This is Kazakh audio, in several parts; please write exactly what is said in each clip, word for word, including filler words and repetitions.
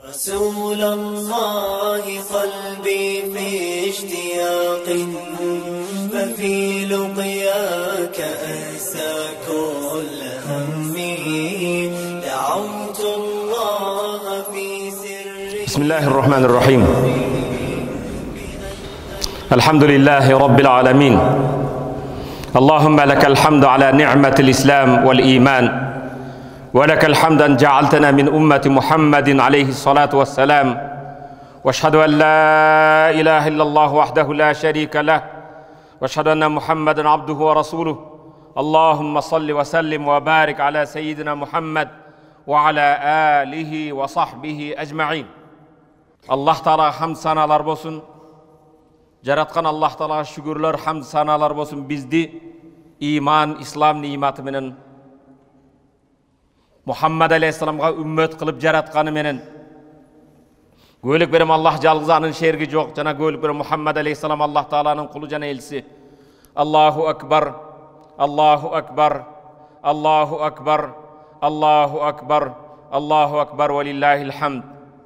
رسول الله قلبي في اشتياق ففي لقياك أنسى كل همي دعوت الله في سر. بسم الله الرحمن الرحيم. الحمد لله رب العالمين. اللهم لك الحمد على نعمة الإسلام والإيمان، ولك الحمد أن جعلتنا من أمة محمد عليه الصلاة والسلام، واشهد أن لا إله إلا الله وحده لا شريك له، واشهد أن محمدا عبده ورسوله. اللهم صل وسلم وبارك على سيدنا محمد وعلى آله وصحبه أجمعين. الله تعالى حمد سanalar болсын. Жаратқан Аллах Таалаға шүгүрлөр, хамд саналар болсын. Бизди иман, ислам ниматы менен Muhammed Aleyhisselam'a ümmet kılıp jaratqаны менен көйлік берем Аллах жалғыз анын шерги жоқ. Жана көйлік берем Muhammed Aleyhisselam Аллах Тааланын құлы жана елсі. Аллаху акбар, Аллаху акбар, Аллаху акбар, Аллаху акбар, Аллаху акбар, валиллахил хамд.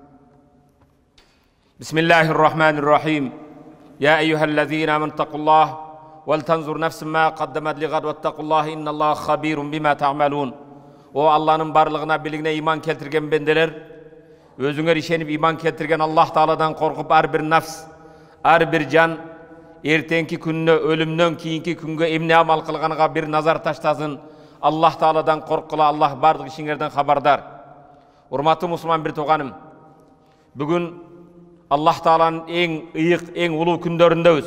Бисмиллахир-рахманир-рахим. يا أيها الذين آمنوا اتقوا الله ولتنظر نفس ما قدمت لغد واتقوا الله إن الله خبير بما تعملون. O Allah'ın barlığına, bilgine iman keltirgen bendeler, özüңөр işenip iman keltirgen Allah Taala'dan korkup her bir nafs, her bir can, ertenki күнүнө, ölümden kiyinki күнгө emne amal kılganıga bir nazar taştasın. Allah Taala'dan korkula, Allah bardıq işinlerden habardar. Urmatı Müslüman bir toğanım. Bugün Allah Taala'nın en ıyık, en ulu kündöründeyiz.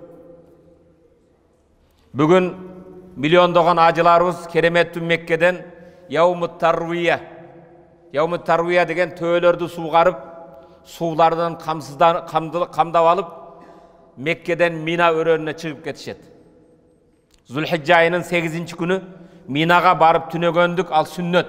Bugün milyon doğan acılarımız keremettü Mekke'den Yavmut Tarviye. Yavmut Tarviye degen töölörді suğarıp, sulardan kamsızdan kamdap alıp Mekke'den Mina örönüne çıkıp ketişet. Zulhicce ayının sekizinci günü Mina'ga barıp tünögöndük, al sünnet.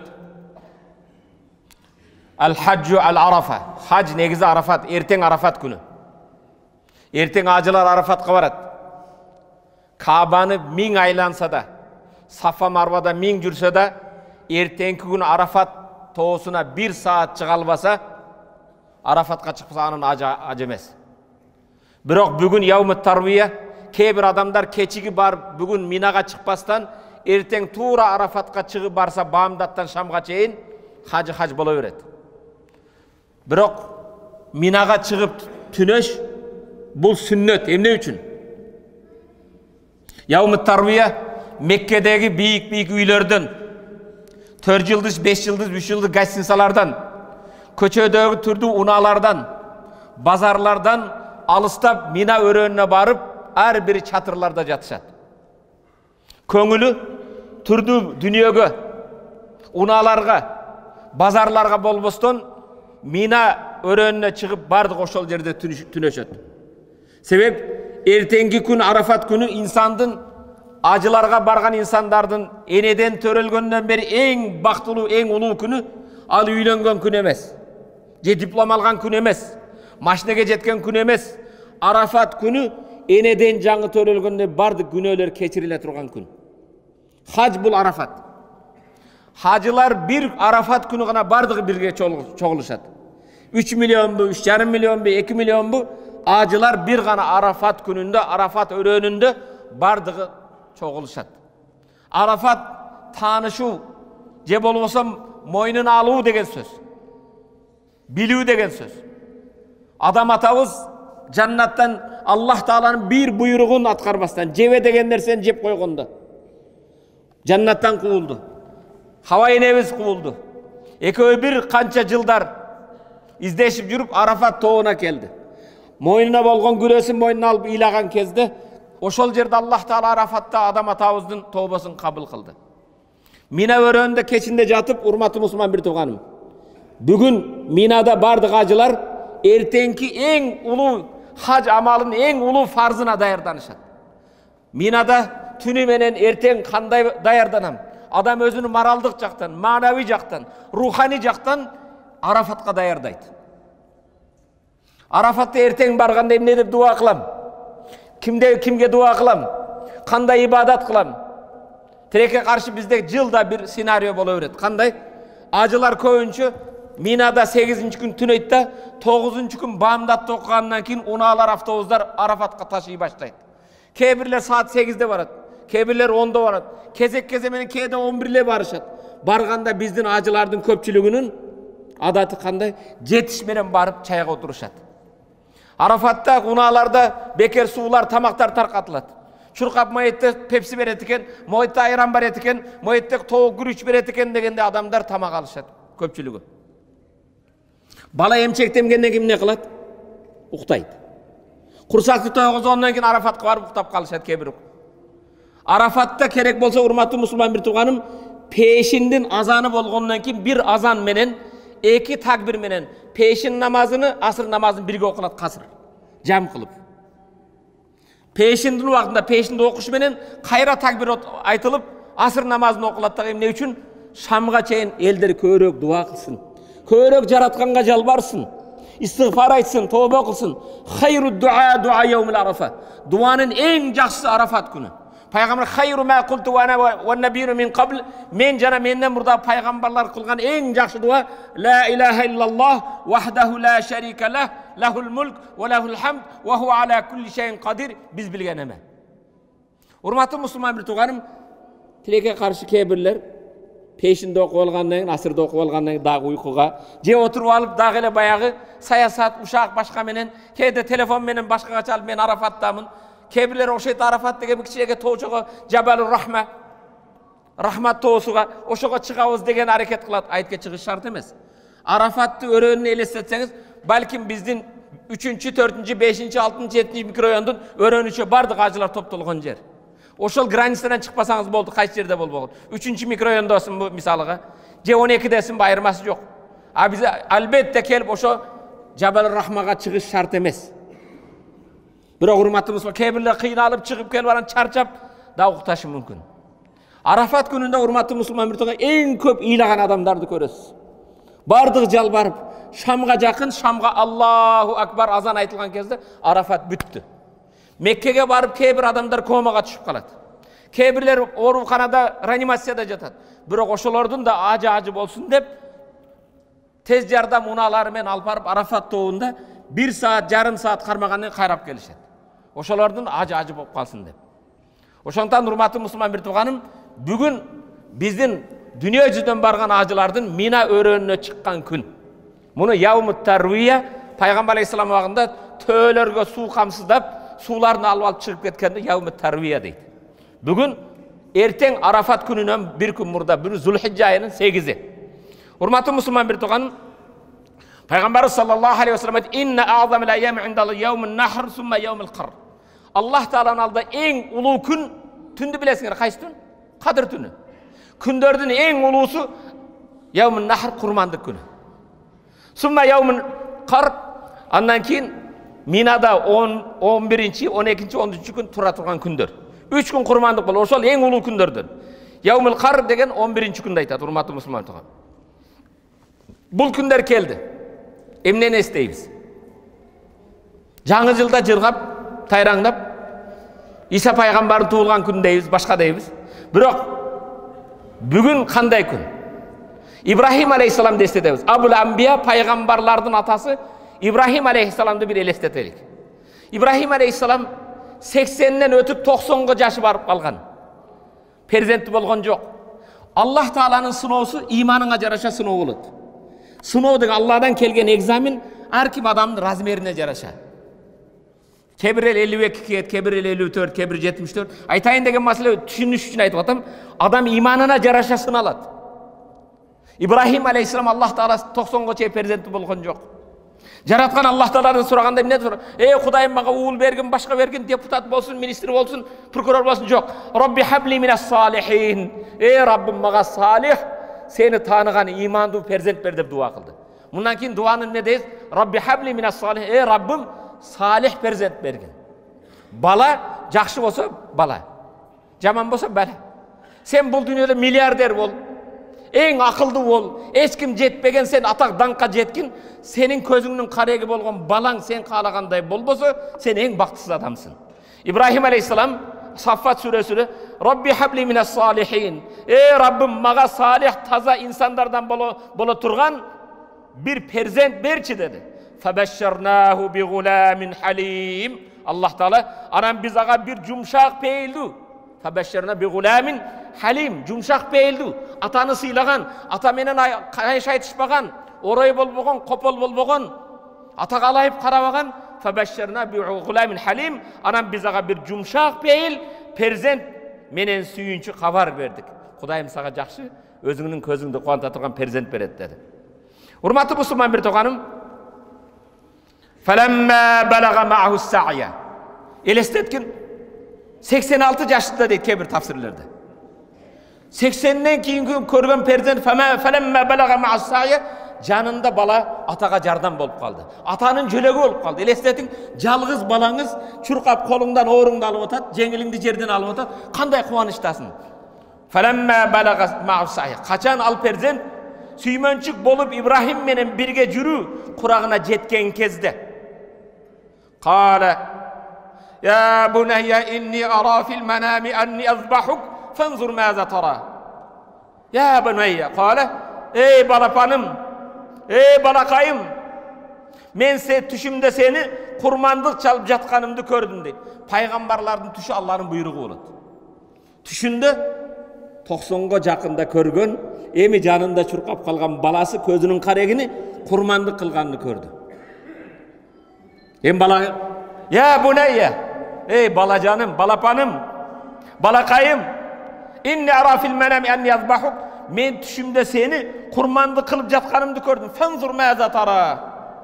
Al-Haccu al-Arafa. Hac negizi Arafat, erten Arafat günü. Erten acılar Arafat'a barat. Kabe'ni min aylansa da, Safa Marva'da min жүрse da, ertenki gün Arafat toğusuna bir saat çıkalbasa, Arafat'a çıkpasa anın acı, acı emes. Biroq bugün Yavmut Tarviye, kebir adamlar keçigi bar bugün Mina'ga çıkpastan, erten tuğra Arafat'a çıkıp barsa Bağımdat'tan Şam'a çeyin, hacı hac bola öret. Biroq Mina'ga çıkıp tünöş, bul sünnet, emne üçün? Yavmut Tarviye, Mekke'deki büyük büyük üylerden, dört yıldız, beş yıldız, üç yıldız gaysinsalardan, köçödögü türdü unalardan, bazarlardan alыстап Mina örönüne barıp, her biri çatırlarda jatışat. Köngülü türdü dünyögö, unalarga, bazarlarga bolboston, Mina örönüne çıkıp bardık oşol jerde tünöşöt. Sebep, ertenki gün Arafat günü insandın, acılarga bargan insandardın eneden törölgönden beri en baktulu, en ulu günü al üylöngen gün emes. Je diplom algan gün emes. Maşinege jetken gün emes. Arafat günü eneden жаңы törölgönden bardık günöler keçirile turgan gün. Hac bul Arafat. Hacılar bir Arafat günü gana bardığı birge çoğuluşat. üç milyon bu, üç yarım milyon bu, iki milyon bu. Acılar bir gana Arafat gününde, Arafat örönünde bardığı çoğuluşat. Arafat tanışu, je bolbosam moynun aluu degen söz. Bilүү degen söz. Adam atabız jannattan Allah Taala'nın bir buyruğun atkarmastan, jebe degen nersen jep koygonda. Jannattan kuvuldu. Hava enemiz kuvuldu. Ekөө bir kança жылдар izdeşip жүрүp Arafat toğuna geldi. Moynuna bolgon güresin moynuna alıp ilagan kezde, oşol jerde Allah Taala Arafat'ta adam atabыздın tövbesini kabul kıldı. Mina örönünde keçinde jatıp, urmatı Müslüman bir toğanım. Bugün Mina'da bardık acılar, ertenki en ulu hac amalının en ulu farzına dayardanışat. Mina'da tünü menen erten kanday dayardanam. Adam özünü maraldık jaktan, manavi jaktan, ruhani jaktan Arafat'a dayardaydı. Arafat'ta erten barganda emne dep dua kılam? Kimde kimge dua kılam? Kanday ibadat kılam? Tirekке karşı bizde жылда bir senaryo bola öret. Kanday? Acılar koyunçu Минада сегизинчи күн түн айтта, тогузунчу күн бамдатты окугандан кийин унаалар автобустар Арафатка ташый баштайт. Кээ бирлер саат сегизде барат, кээ бирлер ондо барат, кезек-кезек менен кээде он бирде барышат. Барганда биздин ажылардын көпчүлүгүнүн адаты кандай? жетиш менен барып чайга отурушат. Арафатта унааларда бекер суулар, тамактар таркатылат. Чуркап моетте пепси берет экен, моетте айран берет экен, моетте тоок күрүч берет экен дегенде адамдар тамак алышат көпчүлүгү. Бала эмчектенгенден кийин эмне кылат? Уктайт. Курсакты тойгозгондон кийин Арафатка барып уктап калышат кээ бирөө. Арафатта керек болсо урматтуу мусулман бир тууганым, пешиндин азаны болгондон кийин бир азан менен эки такбир менен пешин намазыны, асыр намазын бирге окулат касыр. Жам кылып. Пешиндин убагында пешинди окуш менен кайра такбир айтылып, асыр намазын окулат да эмне үчүн? Шамга чейин элдер көбүрөөк дуа кылсын. Көбүрөөк жаратканга жалбарсын. İstiğfar aytsın, tövbe kılsın. Hayru dua dua yevmil Arafa. Duanın en жақсы Arafat günü. Peygamber hayru ma qultu ve ana ve nabiyyu min qabl. Men jana menden burada peygamberler kılgan en жақсы dua la ilahe illallah vahdahu la şerike leh, lehul mulk ve lehul hamd ve huve ala kulli şeyin kadir. Biz bilgen eme. Hurmatlı Müslüman bir tuğanım, tileke karşı kebirler пешинде окуп алгандан кийин, асырда окуп алгандан кийин дагы уйкуга же отуруп алып дагы эле баягы саясат, ушак башка менен, кээде телефон менен башкага чалып мен Арафаттамын. Кээ бирлер окшойт Арафат деген кичинеге тоочого Жабалур Рахма, Рахмат тоосуга ошого чыгабыз деген аракет кылат. Айтка чыгыш шарт эмес. Арафатты өрөөнү элестетсеңиз, балким биздин үчүнчү, төртүнчү, бешинчи, алтынчы, жетинчи микрорайондун өрөөнүчө бардык ажылар топтолгон жер. Ошол границадан чыкпасаңыз болду, кайсы жерде болбогон. үчүнчү микрорайондосун бу мисалыга, же он экидесин айырмасы жок. А биз албетте келип ошо Жабал Рахмага чыгыш шарт эмес. Бирок урматтуу мусулман, кээ бирлер кыйналып чыгып келип анан чарчап да укташы мүмкүн. Арафат күнүндө урматтуу мусулман бир эң көп ыйлаган адамдарды көрөсүз. Бардык жалбарып, Шамга жакын, Шамга Аллаху акбар азан айтылган кезде Арафат бүттү. Меккеге барып кээ бир адамдар комага түшүп калат. Кээ бирлер ооруканада, реанимацияда жатат. Бирок ошолордун да ажы ажы болсун деп тез жардам унаалары менен алып барып Арафат тоогунда бир саат, жарым саат кармагандан кайрап келишет. Ошолордун ажы ажы болуп калсын деп. Ошондон урматтуу мусулман бир тууганым, бүгүн биздин дүйнө жүзүнөн барган ажылардын Мина өрөөнүнө чыккан күн. Муну Яумут Тарвия, пайгамбар алейхиссалам убагында төөлөргө суу камсыздап, сууларын алып алып чыгып кеткенде Яумут Тарвия дейт. Бүгүн эртең Арафат күнүнөн бир күн мурда, бир Зулхижжа айынын сегизи. Урматтуу мусулман бир тууганым, пайгамбар саллаллаху алейхи ва саллям айтты: "Инна аъзамал айями индалла яумун нахр сумма яумул қар." Аллах тааланын алдында эң улуу күн түндү билесиңер, кайсы түн? Кадыр түнү. Күндөрдүн эң улуусу яумун нахр, курмандык күнү. Сумма яумул қар, андан кийин Минада он биринчи, он экинчи, он үчүнчү күн тура турган күндөр. үч күн курмандык болот. Ошол эң улуу күндөрдөн. Яумул қар деген он биринчи күндө айтат, урматтуу мусулман тууган. Бул күндөр келди. Эмнени эстейбиз? Жаңы жылда жыргап, тайраңдап, Иса пайгамбардын туулган күн дейбиз, башка дейбиз. Бирок бүгүн кандай күн? Ибрахим алейхиссаламды эстетебиз. Абул Амбия, пайгамбарлардын атасы Ибрахим алейхиссаламды бир элестетелик. Ибрахим алейхиссалам сексенден өтүп токсонго жашы барып калган. Перзенти болгон жок. Аллах тааланын сыноосу иманыңа жараша сыноо болот. Сыноо деген Алладан келген экзамен ар ким адамдын размерине жараша. Кээ бир элүү эки кет, кээ бир элүү төрт, кээ бир жетимиш төрт. Айтайын деген маселе түшүнүш үчүн айтып атам. Адам иманына жараша сыналат. Ибрахим алейхиссалам Аллах таала токсонго чейин перзенти болгон жок. Жараткан Аллах тааладан сураганда эмне сурап? Эй Кудайым, мага уул бергин, башка бергин, депутат болсун, министр болсун, прокурор болсун, жок. Робби хабли минас салихин. Эй Раббым, мага салих, сени тааныган имандуу перзент бер деп дуа кылды. Мындан кийин дуаны эмне дейт? Робби хабли минас салих. Эй Раббым, салих перзент бергин. Бала жакшы болсо бала, жаман болсо бала. Сен бул дүйнөдө миллиардер бол, эң акылдуу бол, эч ким жетпеген, сен атак даңкка жеткин, сенин көзүңнүн кареги болгон балаң сен каалагандай болбосо, сен эң бактысыз адамсың. Ибрахим алейхиссалам Саффат сүрөсүндө Робби хабли минас салихин. Эй Раббым, мага салих, таза инсандардан боло боло турган bir perzent berçi dedi. Febeşşernâhu bi gulâmin halîm. Allah Teala anam biz ağa bir cumşak peyildu. Febeşşernâhu bi gulâmin halim. Cumşak peyildu. Atanı sıylagan, ata menen kayış aytışpagan, orayı bolbogan, kopol bolbogan, ata kalayıp karabagan. Febeşşernâhu bi gulâmin halim. Anam biz ağa bir cumşak peyil, perzent menen suyunçu kabar verdik. Kudayım sağa jakşı, özünün közüngde kuanta turgan perzent beret dedi. Hurmatly Müslüman bir toğanım, فَلَمَّا بَلَغَ مَعَهُ السَّعْيَ Elestetkin seksen altı yaşında deydi kebir tafsirlerde. seksenden keyin körgön perzent فَلَمَّا بَلَغَ مَعَهُ السَّعْيَ janında bala ataga jardan bolup kaldı. Atanın jölegi bolup kaldı. Elestetkin jalgız balanız çurkap kolundan oğrungda alıp otat, jengilingdi jerden alıp otat. Kanday kuvanıştasın. فَلَمَّا بَلَغَ مَعَهُ السَّعْيَ Kaçan al perzent süymönçük bolup İbrahim menen birge jürü kuragına jetken kezde. Kale Ya bunayya inni ara fil manami anni azbahuk fanzur maza tara. Ya bunayya kale ey balapanım, ey balakayım, men se tüşümde seni kurmandık çalıp jatkanımdı kördüm deydi. Paygambarlardın tüşü Allah'ın buyruğu bolot. Tüşünde toksonga jakında körgön, emi janında çurkap kalgan balası közünün karegini kurmandık kılganını kördü. Em bala ya bunayya ey balacanım, balapanım, balakayım, inni ara fil manami anni azbahuk men tüşümde seni kurmandık kılıp jatkanımdı kördüm. Fanzur maza tara.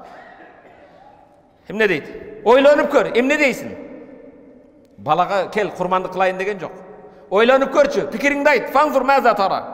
Hem ne deydi? Oylanıp kör. Hem ne deysin? Balaga kel kurmandık kılayın degen jok. Oylanıp körçü. Pikiringde ayt. Fanzur maza tara.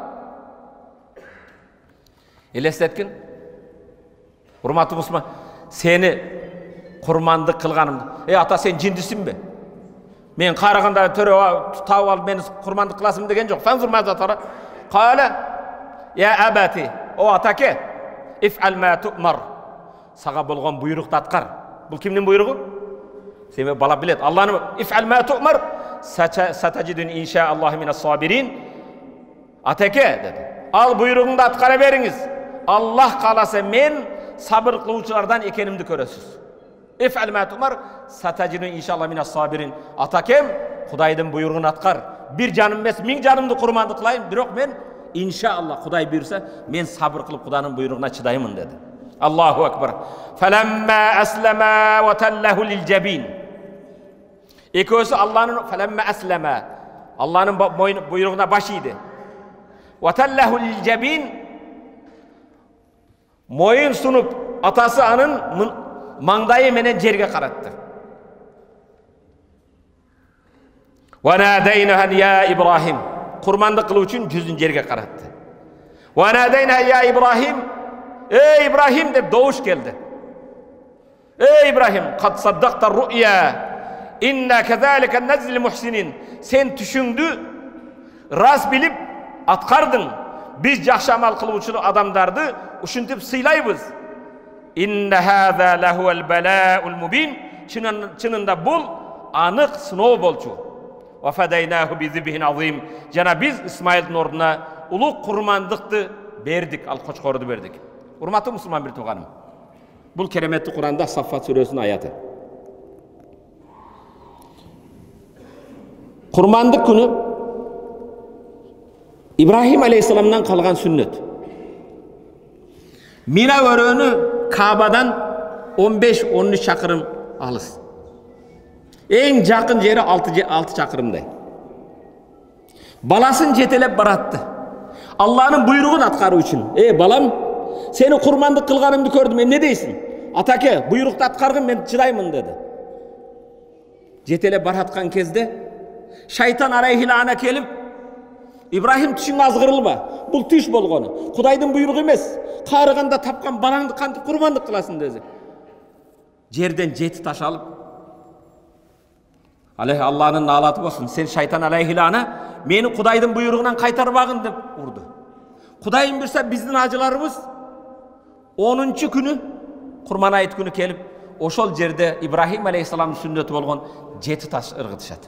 Elestetkin. Hurmatly Müslüman, seni kurmandık kılganım. Ey ata sen cindisin mi? Men karaganda töre tawып alıp meni kurmandık kılasım degen jok. Fanzur maza tara. Kale ya abati o atake if'al ma tu'mar. Sağa bolgan buyruktu atkar. Bu kimnin buyruğu? Sen bala bilet. Allah'ın if'al ma tu'mar satacidun inşaallah minas sabirin. Ateke dedi. Al buyruğunu da atkara beriniz. Allah kalasa men sabır kılıçlardan ekenimdi köresiz. İf'al ma tu'mar satacidun inşaallah minas sabirin. Atakem Kuday'dın buyruğunu atkar. Bir canım mes, min canımdı kurmandı kılayım. Birok men inşaallah Kuday buyursa men sabır kılıp Kuday'nın buyruğuna çıdayımın dedi. Allahu Ekber. فَلَمَّا أَسْلَمَا وَتَلَّهُ لِلْجَب۪ينَ İkisi Allah'ın فَلَمَّا أَسْلَمَا Allah'ın buyruğuna başıydı. وَتَلَّهُ لِلْجَب۪ينَ Moyun sunup atası anın mangdayı menen jerge karattı. وَنَادَيْنَهَا ya İbrahim kurmandık kılığı için yüzün jerge karattı. وَنَادَيْنَهَا ya İbrahim ey İbrahim de doğuş geldi. Ey İbrahim kad saddaqta ru'ya inna kezalika nezil muhsinin sen düşündü ras bilip atkardın biz jakşı amal kıluvçulu adamdardı uşuntip sıylaybız. İnne hâzâ lehuvel belâ'ul mubin çınında bul anık sınov bolçu. Ve fedeynâhu bi zibhin azim jana biz İsmail'in orduna uluk kurmandıktı berdik al koçkordu berdik. Hurmatly Müslüman bir toğanım. Bu keremetli Kur'an'da Saffat Suresi'nin ayatı. Kurmandık günü İbrahim Aleyhisselam'dan kalgan sünnet. Mina örüğünü Kabe'dan on beş on üç çakırım alız. En jakın jeri altı çakırımday. Balasın jetelep barattı. Allah'ın buyruğunu atkarı için. Ey balam, seni kurmandık kılganımdı kördüm. Ne deysin? Atake, buyrukta atkargın ben çıdayımın dedi. Jetele baratkan kezde şeytan arayhilana kelip İbrahim tüşün azgırılma. Bul tüş bolgonu. Kudayдын buyruğu emes. Karıganda tapkan balandı kantıp kurmandık kılasın dedi. Jerden jeti taş alıp Aleyh Allah'ın nalatı olsun. Sen şeytan aleyhilana meni Kudayдын buyruğundan kaytarbagın dep urdu. Kudayım birse bizden acılarımız onuncu günü kurman ayet günü kelip oşol jerde İbrahim Aleyhisselam'ın sünneti bolgon jeti taş ırgıtışat.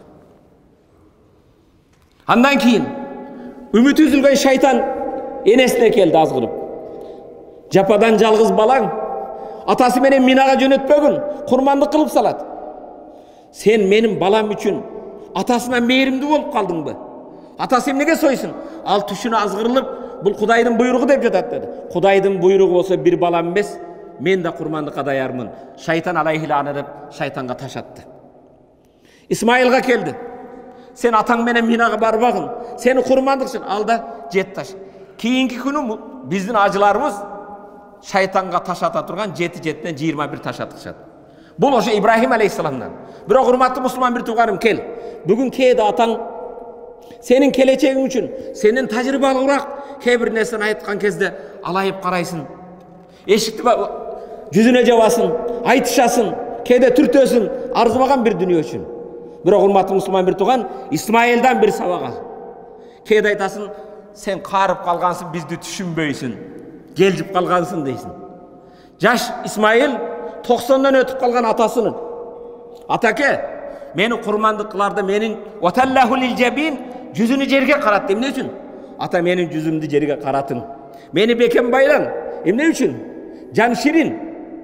Andan keyin ümit üzülgen şeytan enesine keldi azgırıp. Жападан жалғыз балаң атасы менен минага жөнөтпөгүн, курмандык кылып салат. Сен менин балам үчүн атасына мээримдүү болуп калдыңбы? Атасы эмнеге сойсун? Ал түшүнө азгырылып, бул Кудайдын буйругу деп жатат деди. Кудайдын буйругу болсо бир балам эмес, мен да курмандыкка даярмын. Шайтан алейхилана деп шайтанга таш атты. Исмаилга келди. Сен атаң менен минага барбагын. Сени курмандык үчүн алда жет таш. Кийинки күнү биздин ажыларыбыз шайтанга таш ата турган жети жеттен жыйырма бир таш аткышат. Бул ошо Ибрахим алейхисаламдан. Бирок урматтуу мусулман бир тууганым, кел. Бүгүн кээде атаң сенин келечегиң үчүн, сенин тажрыйбалуураак кээ бир нерсени айткан кезде алайып карайсың. Эшикти жүзүнө жабасың, айтышасың, кээде түртөсүң, арзымаган бир дүнүйө үчүн. Бирок урматтуу мусулман бир тууган, Исмаилдан бир сабак ал. Кээде айтасың, сен карып калгансың, бизди түшүнбөйсүң, келжип калгансың дейсиң. Жаш Исмаил токсондон өтүп калган атасынын. Атаке, мени курмандык кыларды, менин ваталлаху лил жабин, жүзүнү жерге каратты. Эмне үчүн? Ата, менин жүзүмдү жерге каратың. Мени бекем байлан. Эмне үчүн? Жан ширин.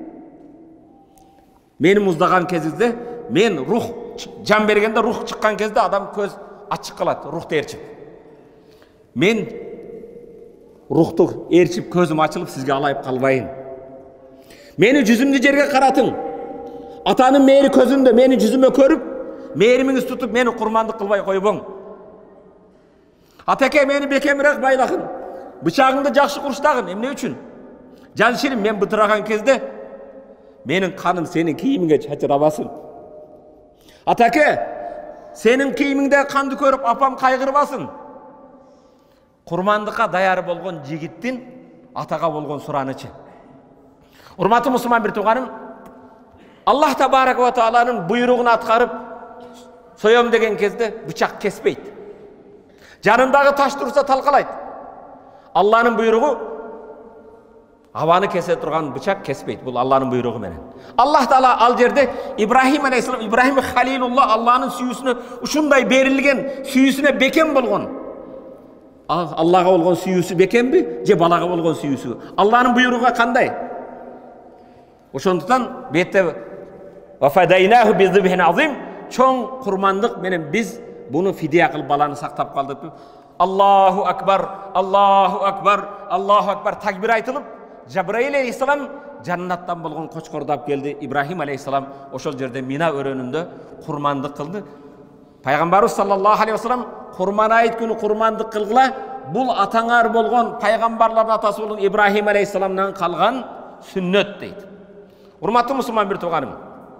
Мени муздаган кезинде, мен рух жан бергенде, рух чыккан кезде адам көз ачык калат, рухты ээрчип. Мен рухту ээрчип, көзүм ачылып, сизге алайып калбайын. Мени жүзүмдү жерге каратың. Атанын мээри көзүндө, мени жүзүмө көрүп, мээримиңиз тутуп, мени курмандык кылбай койбоң. Атаке, мени бекемирээк байлагын. Бычагыңды жакшы курчтагын. Эмне үчүн? Жан ширин, мен бытыраган кезде менин каным сенин кийимиңе чачырабасын. Атаке, сенин кийимиңде канды көрүп апам кайгырбасын. Курмандыкка даяр болгон жигиттин атага болгон суранычы. Урматтуу мусулман бир тууганым, Аллах табарак ва тааланын буйругун аткарып соем деген кезде бычак кеспейт. Жанындагы таш турса талкалайт. Алланын буйругу абаны кесе турган бычак кеспейт. Бул Алланын буйругу менен. Аллах таала ал жерде Ибрахим алейхисалам, Ибрахим халилулла, Алланын сүйүүсүнө ушундай берилген, сүйүүсүнө бекем болгон. Аллага болгон сүйүүсү бекемби же балага болгон сүйүүсү? Алланын буйругу кандай? Ошондуктан бетте вафадайнаху бизибхин азим, чоң курмандык менен биз буну фидия кылып баланы сактап калдык. Аллаху акбар, Аллаху акбар, Аллаху акбар такбир айтылып, Жабраил алейхисалам жаннаттан болгон кочкорду алып келди. Ибрахим алейхисалам ошол жерде Мина өрөөнүндө курмандык кылды. Пайгамбарыбыз саллаллаху алейхи вассалам курман айт күнү курмандык кылгыла, бул атаңар болгон пайгамбарлардын атасы болгон Ибрахим алейхисаламдан калган сүннөт дейт. Урматтуу мусулман бир тууганым,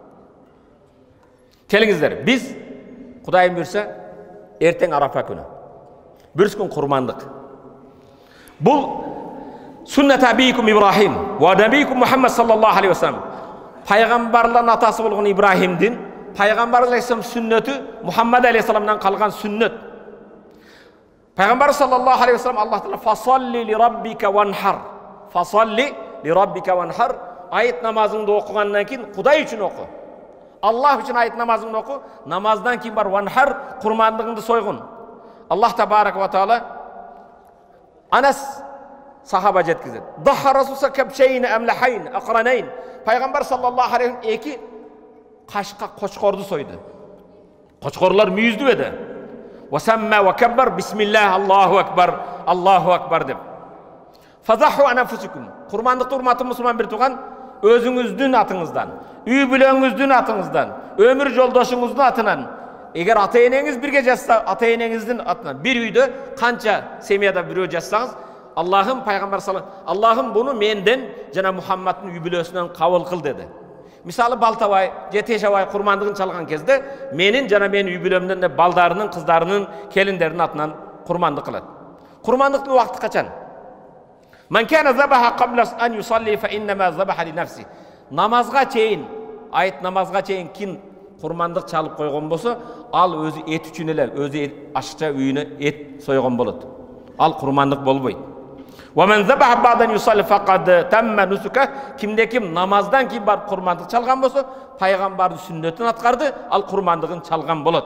келиңиздер, биз Кудайым буйрса эртең Арафа күнү бир күн курмандык. Бул суннат абийкум Ибрахим ва набийкум Мухаммад саллаллаху алейхи вассалам. Пайгамбарлардын атасы болгон Ибрахимдин, пайгамбар алейхисалам сүннөтү Мухаммад алейхисаламдан калган сүннөт. Пайгамбар саллаллаху алейхи вассалам Аллах таала фасалли ли раббика ванхар. Фасалли ли раббика ванхар. Айт намазыңды окугандан кийин Кудай үчүн оку. Аллах үчүн айт намазыңды оку. Намаздан кийин бар ванхар, курмандыгыңды сойгун. Аллах табарак ва таала Анас сахаба жеткизет. Даха расуса кабшейн амлахайн aqranayn. Пайгамбар саллаллаху алейхи эки кашка кочкорду сойду. Кочкорлор мүйүздү эди. Ва самма ва каббар бисмиллах Аллаху акбар, Аллаху акбар деп. Фазаху анафусикум. Курмандыкты урматтуу мусулман бир тууган, өзүңүздүн атыңыздан, үй бүлөңүздүн атыңыздан, өмүр жолдошуңуздун атынан, эгер ата-энеңиз бирге жатса, ата-энеңиздин атынан, бир үйдө канча семьяда бирөө жатсаңыз, Аллахым пайгамбар саллаллаху алейхи вассалам, Аллахым буну менден жана Мухаммаддын үй бүлөсүнөн кабыл кыл деди. Мисалы балтабай, жетешабай курмандыгын чалган кезде, менин жана менин үй бүлөмдөн балдарынын, кыздарынын, келиндеринин атынан курмандык кылат. Курмандыктын убакыты качан? Man kana zabaha qabla an yusalli fa innama zabaha li nafsi. Намазга чейин, айт намазга чейин ким курмандык чалып койгон болсо, ал өзү эт үчүн эле, өзү ашыкча үйүнө эт сойгон болот. Ал курмандык болбойт. Wa man zabaha ba'da an yusalli faqad tamma nusuka. Кимде ким намаздан кийин барып курмандык чалган болсо, пайгамбардын сүннөтүн аткарды, ал курмандыгын чалган болот.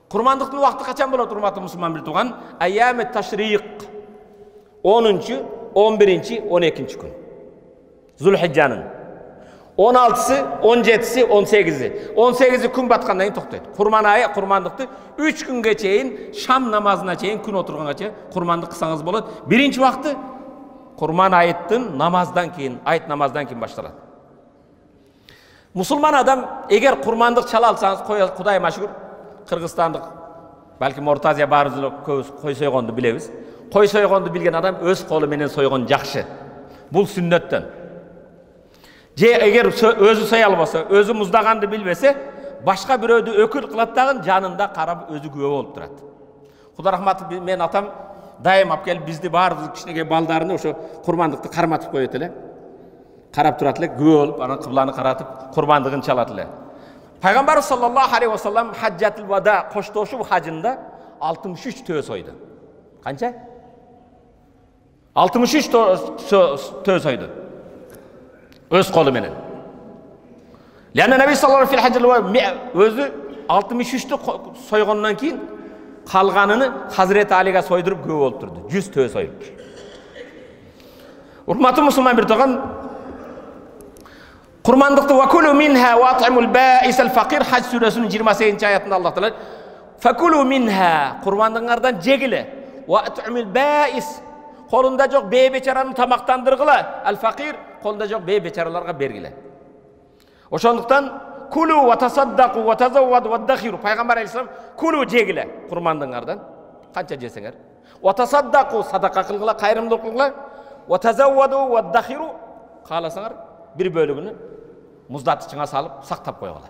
Курмандыктын убакыты качан болот, урматтуу мусулман бир тууган? Айямет ташриq. онунчу он биринчи он экинчи күн. Зулхиджанын. он алтысы, он жетisi, он сегизи. он сегизи күн баткандан кийин токтойт. Курман айы курмандыкты үч күнгө чейин, шам намазына чейин, күн отурганга чейин курмандык кылсаңыз болот. Биринчи вакыты курман айыттын намаздан кийин, айт намаздан кийин башталат. Мусулман адам эгер курмандык чала алсаңыз, Кудай машгур, кыргызстандык, балким Орто Азия баарыбыз көбүс кой сойгонду билебиз. Кой сойгонду билген адам өз колу менен сойгон жакшы. Бул сүннөттөн. Же эгер өзү сой албаса, өзү муздаганды билбесе, башка бирөөдү өкүл кылат дагы жанында карап өзү күбө болуп турат. Кудай рахматы, мен атам дайым алып келип бизди баарыбыз кичинекей балдарыны ошо курмандыкты карматып коет эле. Карап турат эле, күбө болуп, анан кыбланы каратып, курмандыгын чалат эле. Пайгамбар саллаллаху алейхи ва саллам хаджатул вада коштошуу хажында алтымыш үч төө сойду. Канча? алтымыш үч төө сойду. Өз колу менен. Ләнә Наби саллаллаху алейхи ва саллам өзү алтымыш үчтү сойгондон кийин калганын Хазирети Алиге сойдуруп күбө болуп турду. жүз төө союп. Урматтуу мусулман бир таган курмандыкты вакулу минха ва ат'имул баисал факир Хаж сүрөсүнүн жыйырма сегизинчи аятында Аллах Таала факулу минха курмандыгыңардан жегиле ва ат'имул баис колунда жок бей бечараны тамактандыргыла ал факир колунда жок бей бечараларга бергиле. Ошондуктан кулу ва тасаддaqu ва тазавваду ва дахиру пайгамбар алейхиссалам кулу жегиле курмандыгыңардан канча жесеңер ва тасаддaqu садака кылгыла кайрымдуулук кылгыла ва тазавваду ва дахиру кааласаңар бир бөлүгүнү муздатычыңа салып сактап койгула.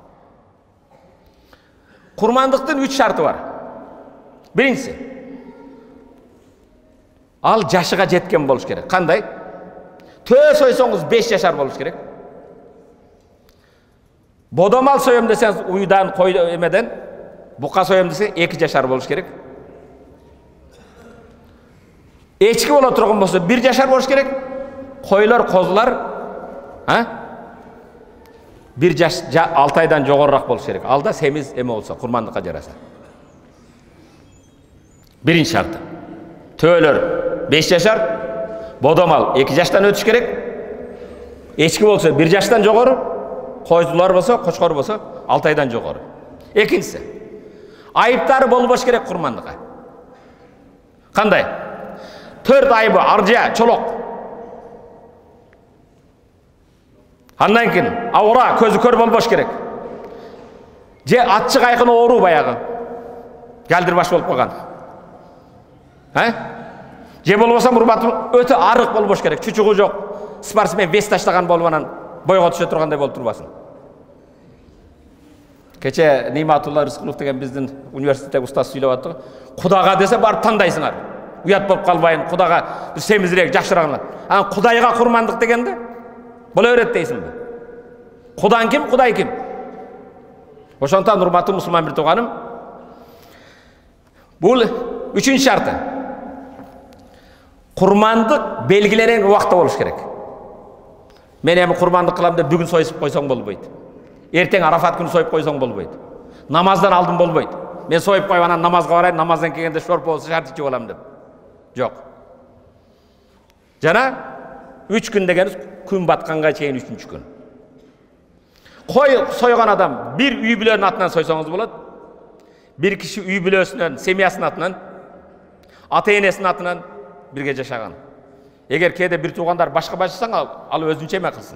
Курмандыктын үч шарты бар. Биринчиси ал жашыга жеткен болуш керек. Кандай? Төө сойсоңуз беш жашар болуш керек. Бодомал соем десеңиз уйдан, кой эмеден, бука соем десе эки жашар болуш керек. Эчки боло турган болсо бир жашар болуш керек. Койлор, козулар, а? Бир жаш, алты айдан жогорураак болуш керек. Алда семиз эме болсо, курмандыкка жараса. Биринчи шарты. Төөлөр беш жашар, бодомал эки жаштан өтүш керек. Эчки болсо бир жаштан жогору, койдулар болсо, кочкор болсо алты айдан жогору. Экинчиси, айыптары болбош керек курмандыкка. Кандай? Төрт айыбы аржа, чолок. Андан кийин аура, көзү көр болбош керек. Же аччык айкын оору баягы. Галдир баш болуп калган. Ha? Же болбосо урматтуу өтө арык болбош керек. Чучугу жок. Спортсмен вес таштаган болуп анан бойго түшө тургандай болуп турбасын. Кече Ниматулла Рыскулов деген биздин университеттеги устаз сүйлөп атты. Кудага десе барып тандайсыңар. Уят болуп калбайын, Кудага бир семизирээк, жакшырак. Анан Кудайга курмандык дегенде бул өрөт дейсиңби? Кудан ким, Кудай ким? Ошондон урматтуу мусулман бир тууганым, бул үчүнчү шарты. Курмандык белгиленген убакта болуш керек. Мен эми курмандык кылам деп бүгүн союп койсоң болбойт. Эртең Арафат күнү союп койсоң болбойт. Намаздан алдын болбойт. Мен союп коюп анан намазга барайын, намаздан келгенде шорпо болсо шарт ичип алам деп. Жок. Жана үч күн дегенибиз күн батканга чейин үчүнчү күн. Кой сойгон адам бир үй бүлөнүн атынан сойсоңуз болот. Bir kişi üy bülösünün, semiyasının atынан, ata enesinin atынан birge жашаган. Егер кейде bir туғандар башқа башысаң, ал өзүнчө эме кылсын.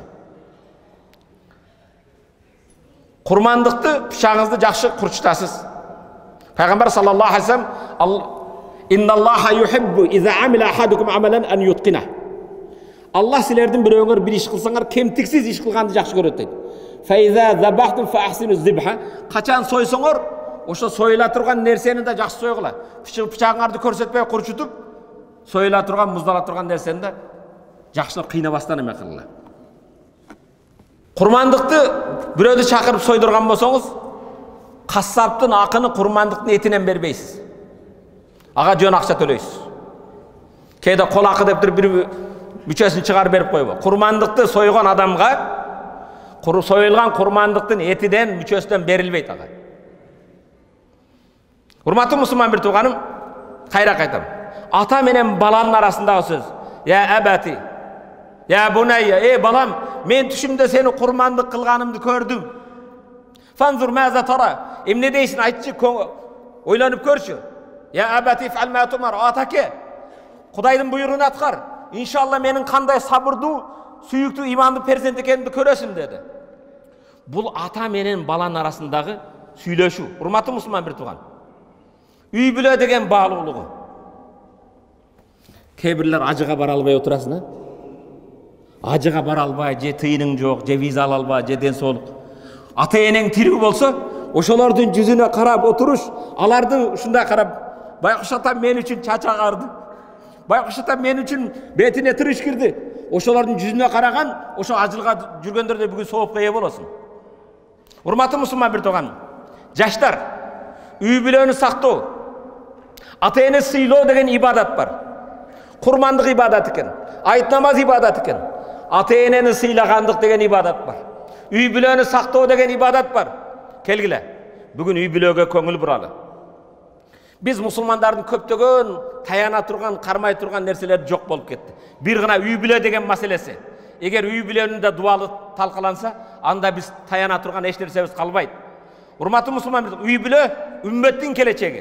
Курмандыкты, пышагыңызды жакшы курчутасыз. Пайгамбар саллаллаху алейхи ва саллям, "Инналлаха юхиббу иза амила ахадукум амалан ан юткина." Аллах силердин бирөөңөр бир иш кылсаңар, кемтиксиз иш кылганды жакшы көрөт дейт. Фа иза забахтум фа ахсину зибха. Качан сойсоңор, ошо союла турган нерсени да жакшы сойгула. Пычагыңарды көрсөтпөй курчутуп, союла турган, муздала турган нерсени да жакшылап кыйнабастан эме кылгыла. Курмандыкты бирөөдү чакырып сойдурган болсоңуз, кассаптын акыны курмандыктын этинен бербейсиз. Ага жөн акча төлөйсүз. Кээде кол акы деп туруп бир мүчөсүн чыгарып берип койбо. Курмандыкты сойгон адамга союлган курмандыктын этиден, мүчөсүнөн берилбейт ага. Урматтуу мусулман бир тууганым, кайра кайтам. Ата менен баланын арасындагы сөз. Ya abati, ya bunayya, ey balam, men түшүмдө seni курмандык кылганымды көрдүм. Fanzur maza tara. Emne deysin, aytчы, ойланып көрчү. Ya abati fa'al ma tumar. Atake, Кудайдын буйругун аткар. İnşallah менин кандай сабырдуу, сүйүктүү, имандуу перзент экенимди көрөсүң dedi. Бул ата менен баланын арасындагы сүйлөшүү. Урматтуу мусулман бир тууган. Үй бүлө деген баалуулугу. Кээ бирлер ажыга бара албай отурасың, а? Ажыга бара албай, же тыйының жок, же виза ала албай, же ден соолук. Ата энең тирүү болсо, ошолордун жүзүнө карап отуруш, алардын ушундай карап, байкуш атам мен үчүн чач агарды. Байкуш атам мен үчүн бетине тырыш кирди. Ошолордун жүзүнө караган, ошо ажылга жүргөндөрдө бүгүн соопко ээ болосуң. Урматтуу мусулман бир тууган, жаштар, үй бүлөнү сактоо, ата эне сыйлоо деген ибадат бар. Курмандык ибадат экен, айт намаз ибадат экен. Ата энени сыйлагандык деген ибадат бар. Үй бүлөнү сактоо деген ибадат бар. Келгиле, бүгүн үй бүлөгө көңүл буралы. Биз мусулмандардын көптөгөн таяна турган, кармай турган нерселер жок болуп кетти. Бир гана үй бүлө деген маселеси. Эгер үй бүлөнүндө дуалы талкаланса, анда биз таяна турган эч нерсебиз калбайт. Урматтуу мусулман, үй бүлө үммөттүн келечеги.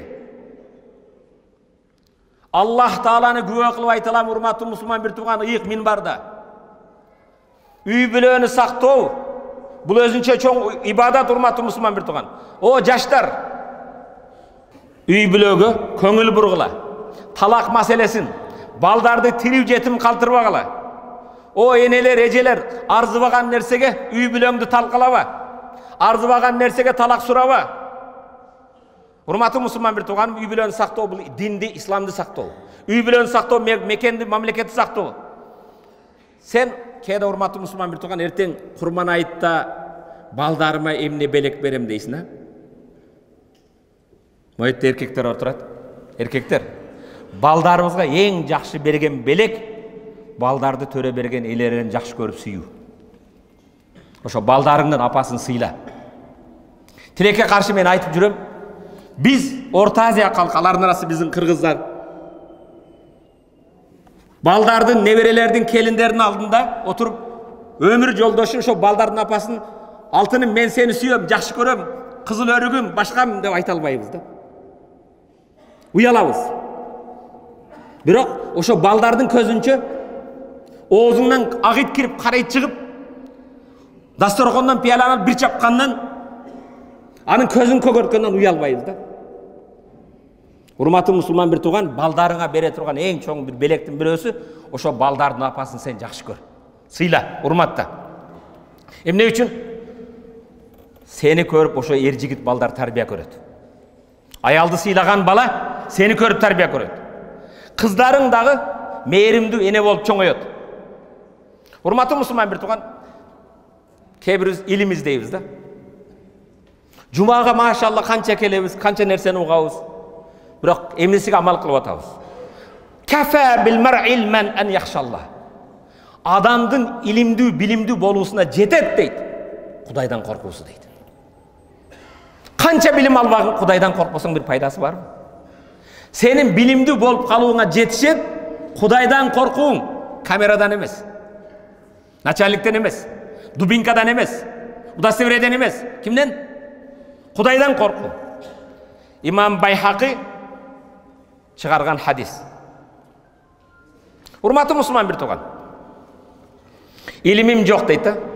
Аллах Тааланы күбө кылып айталам, урматтуу мусулман бир тууган, ыйык минбарда. Үй бүлөнү сактоо, бул өзүнчө чоң ибадат, урматтуу мусулман бир тууган. О жаштар, үй бүлөгө көңүл бургула. Талак маселесин, балдарды тирүү жетим калтырбагыла. О энелер, эжелер, арзыбаган нерсеге үй бүлөңдү талкалаба. Арзыбаган нерсеге талак сураба. Урматтуу мусулман бир тууган, үй бүлөнү сактоо бул динди, исламды сактоо. Үй бүлөнү сактоо, мекенди, мамлекетти сактоо. Сен кээде урматтуу мусулман бир тууган, эртең курман айтта балдарыма эмне белек берем дейсиң, а? Мойтте эркектер отурат. Эркектер, балдарыбызга эң жакшы берген белек балдарды төрө берген элерин жакшы көрүп сүйүү. Ошо балдарыңдын апасын сыйла. Тилекке каршы мен айтып жүрөм. Биз Орта Азия калкы, алардын арасы биздин кыргыздар. Балдардын, неберелердин, келиндердин алдында отуруп, өмүр жолдошу ошо балдардын апасын алтыным мен сени сүйөм, жакшы көрөм, кызыл өрүгүм, башкам деп айта албайбыз да. Уялабыз. Бирок ошо балдардын көзүнчө оозуңдан агыт кирип, карайт чыгып, дасторкондон пияланы бир чапкандан анын көзүн көгөрткөндөн уялбайбыз да. Урматтуу мусулман бир тууган, балдарыңа бере турган эң чоң бир белектин бирөөсү ошо балдардын апасын сен жакшы көр. Сыйла, урматта. Эмне үчүн? Сени көрүп ошо эр жигит балдар тарбия көрөт. Аялды сыйлаган бала сени көрүп тарбия көрөт. Кыздарың дагы мээримдүү эне болуп чоңойот. Урматтуу мусулман бир тууган, кээ бирибиз илим издейбиз да. Жумага машалла канча келебиз, канча нерсени угабыз. Бирок эмнесиге амал кылып атабыз? Кафа бил мар'и илман ан яхшалла. Адамдын илимдүү, билимдүү болуусуна жетет дейт. Кудайдан коркуусу дейт. Канча билим албагын, Кудайдан коркпосоң бир пайдасы барбы? Сенин билимдүү болуп калууңа жетишет Кудайдан коркууң, камерадан эмес. Начальниктен эмес, дубинкадан эмес, удостоверениеден эмес. Кимден? Кудайдан коркуу. Имам Байхақи чыгарган хадис. Урматтуу мусулман бир тууган, илимим жок дейт да.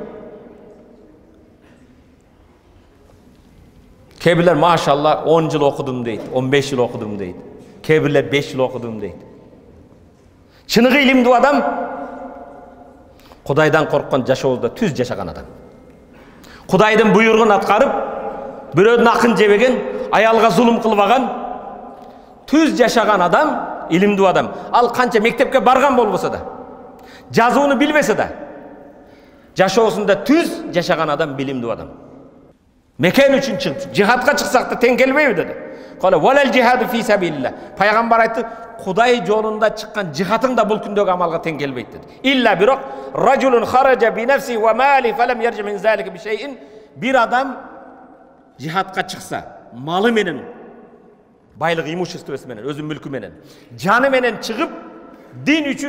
Кээ бирлер машалла он жыл окудум дейт, он беш жыл окудум дейт. Кээ бирлер беш жыл окудум дейт. Чыныгы илимдүү адам Кудайдан корккон жашоодо түз жашаган адам. Кудайдын буйругун аткарып, бирөөдүн акын жебеген, аялга зулум кылбаган, түз жашаган адам, илимдүү адам. Ал канча мектепке барган болбосо да, жазууну билбесе да, жашоосунда түз жашаган адам билимдүү адам. Мекен үчүн чыгып, жихадка чыксак да тең келбейби деди. Кала валал жихаду фи сабилилlah. Пайгамбар айтты, Кудай жолунда чыккан жихатың да бул күндөгү амалга тең келбейт деди. Илля бирок ражулун хаража би нафси ва мали фалам яржи мин залика би шейин. Бир адам жихадка чыкса, малы менен, байлык имуществосы менен, өзү мүлкү менен, жаны менен чыгып, дин үчүн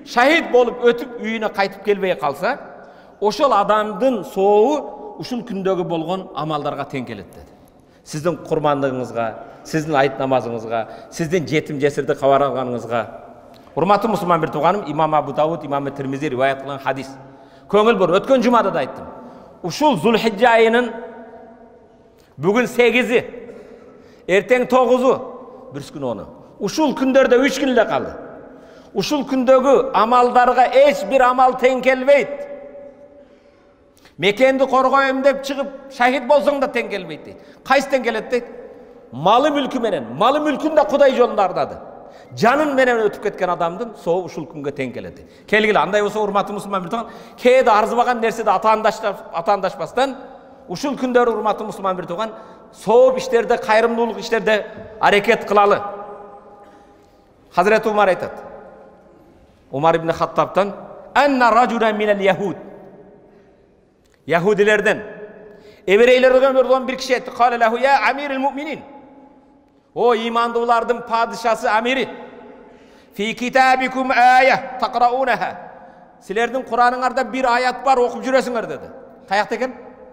şahit bolup ötüp үйüne kайтып келбей қалса, ошол адамдын сообу ушул күндөгү болгон амалдарга тең келет dedi. Сиздин курмандыгыңызга, сиздин айт намазыңызга, сиздин жетим жесирди кабар алганыңызга. Урматтуу мусулман бир тууганым, имам Абу Дауд, имам Тирмизи риваят кылган хадис. Көңүл бур, өткөн жумада да айттым. Ушул Зулхижжа айынын бүгүн сегизи, эртең тогузу, бир күн оны. Ушул күндөрдө үч күн эле калды. Ушул күндөгү амалдарга эч бир амал тең келбейт. Мекенди коргойм деп чыгып шахид болсоң да тең келбейт дейт. Кайсы тең келет дейт? Малы мүлкү менен, малы мүлкүн да Кудай жолунда ардады. Жанын менен өтүп кеткен адамдын соо ушул күнгө тең келет. Келгиле, андай болсо урматтуу мусулман бир тууган, кээде арзыбаган нерседе атаандашпастан ушул күндөрү урматтуу мусулман бир тууган, сооп иштерде, кайрымдуулук иштерде аракет кылалы. Hazret Umar aytат. Umar ibn Hattабтан, "Anna rajulan minal yahud." Yahudilerden, Evreylerden olan bir kişi etti. Kale lahu ya amiril mu'minin. O imanlıların padişası amiri. Fi kitabikum ayet takraunaha. Sizlerden Kur'an'ınızda bir ayet var, okup jüresingler dedi. Kayakta eken?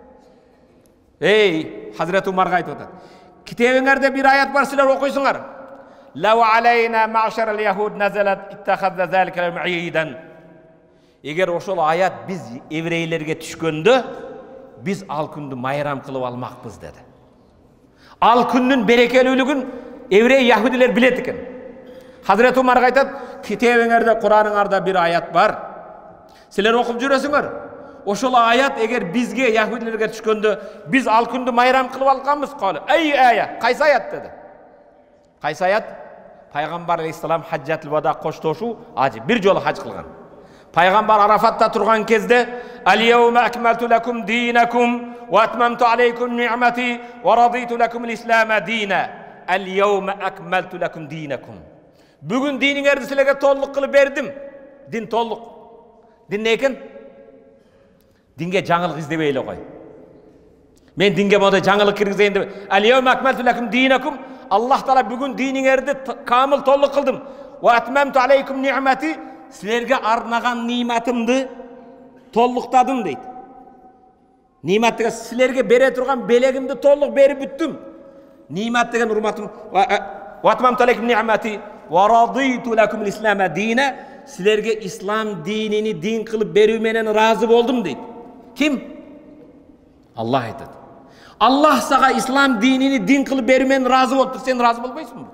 Ey Hazreti Umar'a aytdı. Kitabınızda bir ayet var, sizler okuysunlar. Law alayna ma'şarel yahud nazalat ittakhadna zalika mu'idan. Eğer oşol ayet biz evreylerge düşköndü, biz al күндү майрам кылып алмакпыз dedi. Al күндүн берекелүүлүгүн evrey Yahudiler bilet eкен. Hazreti Umar aytат, "Kitabыңарда, Kur'anыңарда bir ayet var. Sizler okup жүрөсүңөр. Oşol ayet eğer bizge Yahudilerge düşköndü, biz al күндү майрам кылып алганбыз." Калы, "Ey ayet, kayсы ayet?" dedi. Kayсы ayet? Peygamber Aleyhisselam Haccatul Vada koştoşu acı bir jolu hac kılgan. Peygamber Arafat'ta turgan kezde "El-yevme ekmeltu lekum dinakum ve etmemtu aleykum ni'meti ve raditu lekum l-islame dine. El-yevme ekmeltu lekum dinakum." Bugün diniňerdi sizlerge tolluk kılıp berdim. Din tolluk. Din ne eken? Dinge жаңылык издебейле koy. Men dinge moda жаңылык kirgizeyin deb. "El-yevme ekmeltu lekum dinakum." Allah Teala bugün diniňerdi kamil tolluk kıldım. Ve etmemtu aleykum ni'meti. Sizlerge arnagan nimetimdi tolluktadım deydi. Nimet degen sizlerge bere turgan belegimdi tolluk berip büttüm. Nimet degen urmatım ve etmemtu aleykum ni'meti ve raditu lekum l-islame dine. Sizlerge İslam dinini din kılıp berүү menen razı oldum deydi. Kim? Allah aytadi. Allah sağa İslam dinini din kılıp berүү menen razı boluptur, sen razı bolбойсуңбу?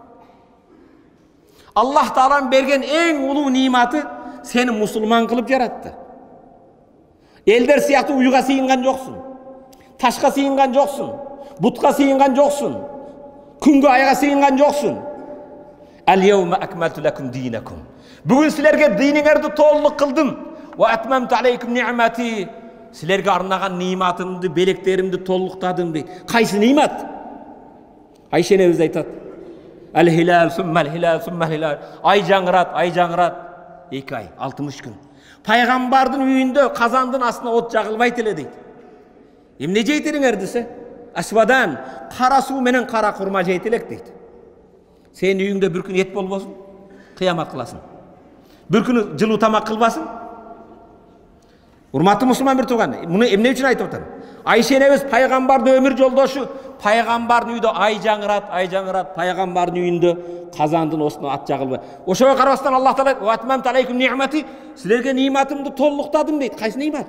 Allah Teala'nın bergen en ulu nimeti seni musulman kılıp yarattı. Elder siyahtı uyuğa sıyıngan yoksun. Taşka sıyıngan yoksun. Butka sıyıngan yoksun. Küngü ayağa sıyıngan yoksun. El-yevme ekmeltu lekum dinakum. Bugün sizlerge diniňerdi tolluk kıldım. Ve etmemtu aleykum ni'meti. Sizlerge arnagan nimetimdi, beleklerimdi tolluktadım deydi. Kaysı nimet? Ayşe neviz aytat. El-hilal, sümmel hilal, sümmel hilal. Ay жаңырат, ay жаңырат. Eki ay, altmış gün. Paygambardın üyünde kazandın aslında ot jagılbayt ele deydi. Emne jeyteriňer dese? Asvadan, kara su menen kara kurma jeytelek deydi. Senin üyüňde bir gün et bolbosun, kıyamat kılasın. Bir gün jılуу tamak kılbasın. Urmatlı musulman bir tuğan, bunu emne üçün aytып atar? Ayşe neviz paygambardın ömür joldoşu, paygambardın üyünde ay жаңырат, ay жаңырат, paygambardın üyünde kazandın osuna at jagılbay. Oşoga karabastan Allah Teala "Ve etmemtu aleykum ni'meti." Sizlerge nimetimdi tolluktadım deydi. Kaysı nimet?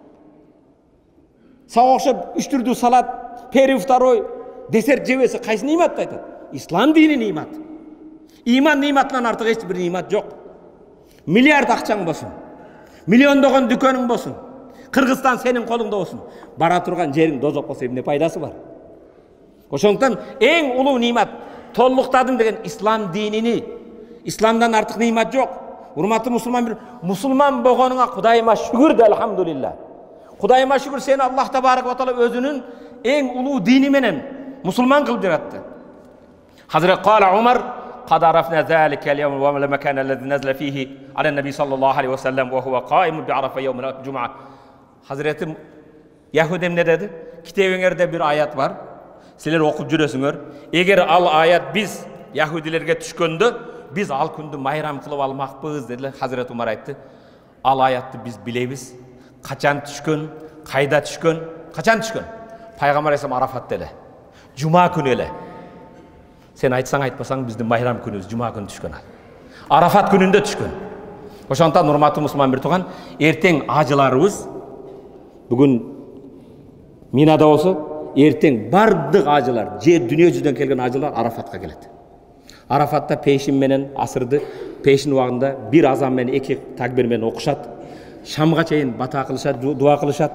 Sağa okşap üç türlü salat, peri iftaroy, desert jebesi kaysı nimet de aytadi? İslam dini nimet. İman nimetden artık hiç bir nimet yok. Milyard akçaң bolsun. Milyondogon dükönüň bolsun. Kırgızstan senin kolunda olsun. Bara turgan jerin dozok bolsa emne paydası var? Oşoňdan en ulu nimet tolluktadım degen İslam dinini. İslamdan artık nimet yok. Urmatlı musulman bir musulman bogonuňa Kudayıma şükür de elhamdülillah. Kudayıma şükür seni Allah Tebarek ve Teala özünün en ulu dini menen musulman kılıp yarattı. Hazret Kala Umar قد عرفنا ذلك اليوم والمكان الذي نزل فيه على النبي صلى الله عليه وسلم وهو قائم بعرفة يوم الجمعة. Hazretim Yahudem ne dedi? Kitabыңarda bir ayet var. Sizler okup jürösüňөр. Eger al ayet biz Yahudilerge düşköndü, Biz al күндү майрам кылып алмакпыз деди. Hazret Umar айтты. Ал аятты biz билебиз. Качан түшкөн, кайда түшкөн, качан түшкөн? Пайгамбар алейхисалам Арафатта эле. Жума күнү эле. Сен айтсаң айтпасаң биздин майрам күнүбүз жума күнү түшкөн ал. Арафат күнүндө түшкөн. Ошондон урматтуу мусулман бир тууган, эртең ажыларыбыз бүгүн Минада болсо, эртең бардык ажылар, жер дүнүйө жүзүнөн келген ажылар Арафатка келет. Арафатта пейшин менен асырды, пейшин убагында бир азан менен эки такбир менен окушат. Шамга чейин бата кылышат, дуа кылышат.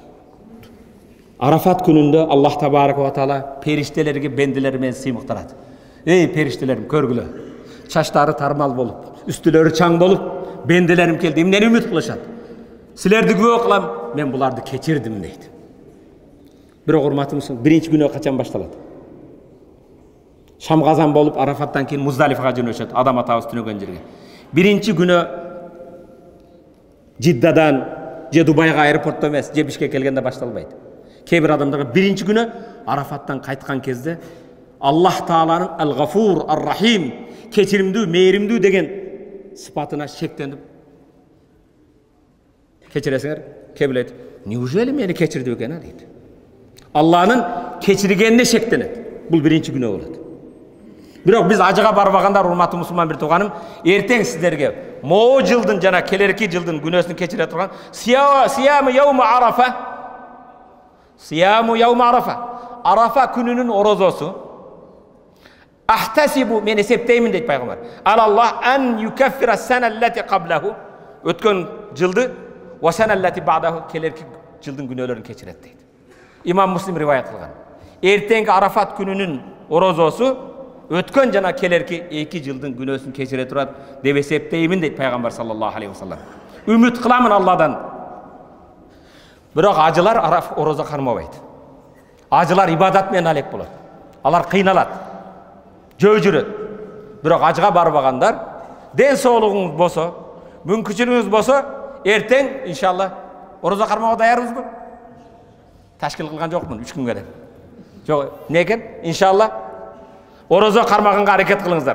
Арафат күнүндө Аллах табарак ва таала периштелерге бенделер менен сыймыктырат. Эй периштелерим, көргүлө. Чачтары тармал болуп, үстүлөрү чаң болуп, бенделерим келди. Эмнени үмүт кылышат? Силерди күбө кылам, мен буларды кечирдим дейт. Бирок урматымсың, биринчи күнү качан башталат? Шам казан болуп, Арафаттан кийин Муздалифага жөнөшөт, адам атабыз түнөгөн жерге. Биринчи күнү Жиддадан, же Дубайга аэропортто эмес, же Бишкекке келгенде башталбайт. Кээ бир адамдарга биринчи күнү Арафаттан кайткан кезде Аллах Тааланын Ал-Гафур, Ар-Рахим, кечиримдүү, мээримдүү деген сыпатына шектенип кечиресиңер, кээ бир айтып, неужели мени кечирди экен дейт. Алланын кечиргенине шектенет. Бул биринчи күнөө болот. Бирок биз ажыга барбагандар, урматтуу мусулман бир тууганым, эртең сиздерге могу жылдын жана келерки жылдын күнөөсүн кечире турган Сияму яуму Арафа. Сияму яуму Арафа. Арафа күнүнүн орозосу. Ахтасибу, мен эсептеймин дейт пайгамбар. Аллах ан юкаффира саналлати каблаху. Өткөн жылды ва саналлати ба'даху, келерки жылдын күнөөлөрүн кечирет дейт. Имам Муслим риваят кылган. Эртеңки Арафат күнүнүн орозосу өткөн жана келерки эки жылдын күнөөсүн кечире турат деп эсептеймин дейт пайгамбар саллаллаху алейхи вассалам. Үмүт кыламын Алладан. Бирок ажылар Араф орозо кармабайт. Ажылар ибадат менен алек болот. Алар кыйналат. Жөө жүрөт. Бирок ажыга барбагандар, ден соолугуңуз болсо, мүмкүнчүлүгүңүз болсо, эртең иншалла орозо кармауга даярбызбы? Ташкил кылган жокмун үч күнгө деп. Жок, эмне экен? Иншалла орозо кармаганга аракет кылыңыздар.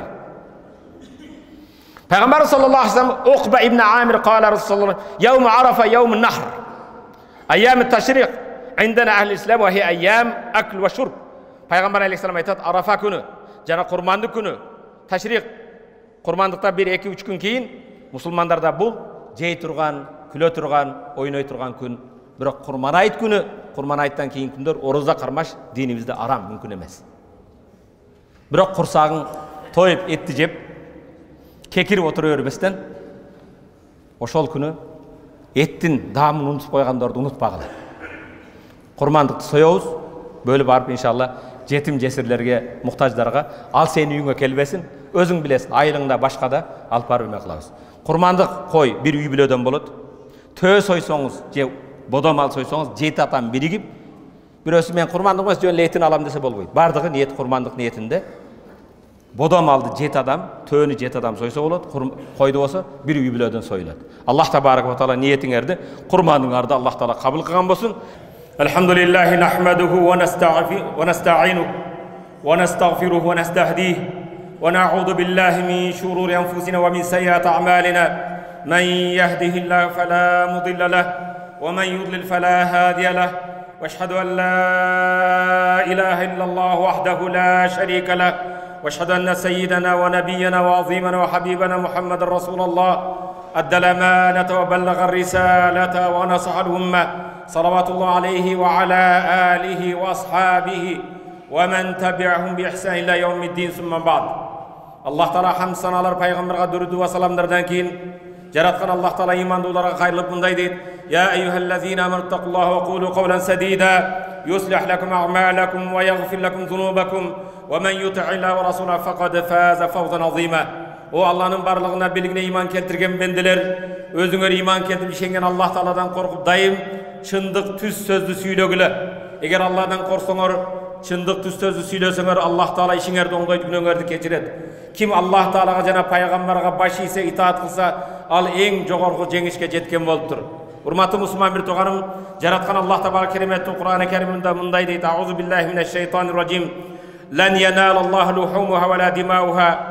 Пайгамбар саллаллаху алейхи вассалам Уқба ибн Амир кала Расулуллах: "Яуму Арафа яумун нахр. Айям ат-ташриқ индана ахли ислам ва хия айям акл ва шурб." Пайгамбар алейхиссалам айтат, Арафа күнү жана Курмандык күнү, ташриқ Курмандыкта бир эки үч күн кийин мусулмандарда бул жей турган, күлө турган, ойной турган күн. Бирок Курман айт күнү, Курман айттан кийин күндөр орозо кармаш динибизде арам, мүмкүн эмес. Бирок курсагың тоюп этти жеп, кекирип отура бербестен ошол күнү эттин даамын унутуп койгондорду унутпагыла. Курмандыкты соёбуз, бөлүп барып иншалла жетим жесирлерге, муктаждарга, ал сени үйүңө келбесин, өзүң билесиң, айылыңда башкада алып барып эме кылабыз. Курмандык кой бир үй бүлөдөн болот. Төө сойсоңуз же бодом ал сойсоңуз жети атам биригип, бирөөсү мен курмандык эмес, жөн эле этин алам десе болбойт. Бардыгы ниет курмандык ниетинде. Бодом алды жети адам, төөнү жети адам сойсо болот, койду болсо бир үй бүлөдөн союлат. Аллах табарак ва таала ниетиңерди, курманыңарды Аллах таала кабыл кылган болсун. Алхамдулиллахи нахмадуху ва наста'ифу ва настa'ину ва настагфируhu ва настаhdih ва на'удhu billahi min shururi anfusina wa min sayyiati a'malina. Man yahdihillahu fala mudilla lahu wa man yudlil fala hadiya lahu. Wa ashhadu an la ilaha illallah wahdahu la sharika lahu. واشهد ان سيدنا ونبينا وعظيمنا وحبيبنا محمد رسول الله ادى الامانه وبلغ الرساله ونصح الامه صلوات الله عليه وعلى اله واصحابه ومن تبعهم باحسان الى يوم الدين ثم بعد. الله تعالى حمد саналар пайгамбарга дүрүдү ва саламдардан кийин жараткан Аллах таала имандууларга кайрылып мындай дейт: "Я ayyuhallazina amanu taqulloha wa qulu qawlan sadida yuslih lakum a'malakum wa yaghfir lakum dhunubakum wa man yuti'illah wa rasulahu faqad faza fawzan azima." O Allah'ın barlığına bilgine iman keltirgen bendeler, özüңөр iman keltirip işengen Allah Taala'dan korkup dayım çındık tüz sözlü süylөгүлө. Eger Allah'dan korksoңор, çındık tüz sözlü süylösöңөр, Allah Taala işiңерди оңдойт, күнөөңөрдү кечирет. Kim Allah Taala'ga жана пайгамбарга baş ийсе, itaat kılsa, al эң жогорку жеңишке жеткен болуптур. Урматтуу мусулман бир тууганым, жараткан Аллах Таала кереметтүү Кур'ан-ы Кериминде мындай дейт: "Аузу биллахи минеш шейтанир ражим. Лан яналаллаху лухумуха ва ла димауха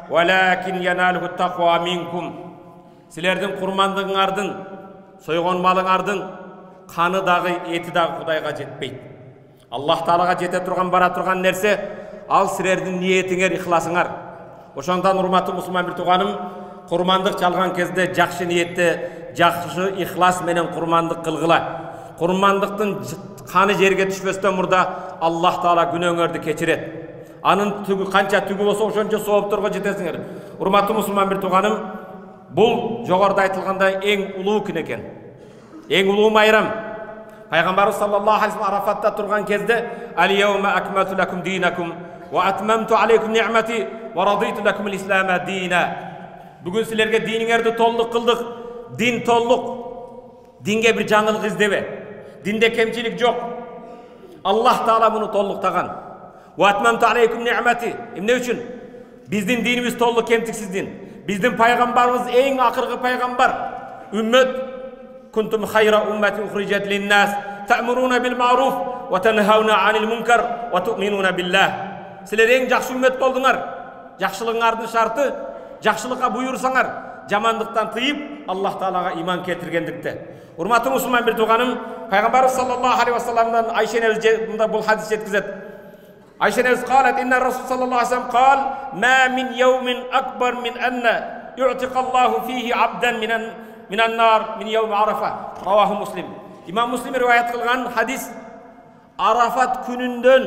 Валакин яналуху тақва минкум. Силердин курмандыгыңардын, сойгон малыңардын каны дагы, эти дагы Кудайга жетпейт. Аллах Таалага жете турган, бара турган нерсе ал силердин ниетиңер, ихласыңар. Ошондон урматтуу мусулман бир тууганым, курмандык чалган кезде жакшы ниетте, жакшы ихлас менен курмандык кылгыла. Курмандыктын каны жерге түшпөстөн мурда Аллах Таала күнөөңөрдү кечирет. Анын түгү канча түгү болсо ошончо соопторго жетесиңер. Урматтуу мусулман бир тууганым, бул жогоруда айтылгандай эң улуу күн экен. Эң улуу майрам. Пайгамбарыбыз саллаллаху алейхи ва саллям Арафатта турган кезде «Ал-яума акмалту лакум динакум ва атмамту алейкум ни'мати ва радиту лакум ал-ислама дина». Бүгүн силерге диниңерди толук кылдык. Дин толук. Динге бир жаңылык издебе. Динде кемчилик жок. Аллах Таала муну толуктаган. «Ва атмамту алейкум ни'мати». Эмне үчүн? Биздин динибиз толук кемтиксиз дин. Биздин пайгамбарыбыз эң акыркы пайгамбар. Үммөт كنتم خير أمة أخرجت للناس تأمرون بالمعروف وتنهون عن المنكر وتؤمنون بالله. Силер эң жакшы үммөт болдуңар. Жакшылыгыңардын шарты жакшылыкка буйрусаңар, жамандыктан тыйып, Аллах Таалага иман келтиргендикте. Урматтуу мусулман бир тууганым, пайгамбарыбыз саллаллаху алейхи ва салламдан Айша энебиз мында бул хадис жеткизет. Айша энебиз قالت إن الرسول صلى الله عليه وسلم قال ما من يوم أكبر من أن يعتق الله فيه عبدا من Минан нар мин яум Арафа. Раваху Муслим. Имам Муслим риваят кылган хадис Арафат күнүндөн